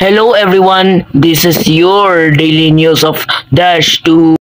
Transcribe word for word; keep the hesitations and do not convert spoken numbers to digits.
Hello everyone, this is your daily news of Dash two.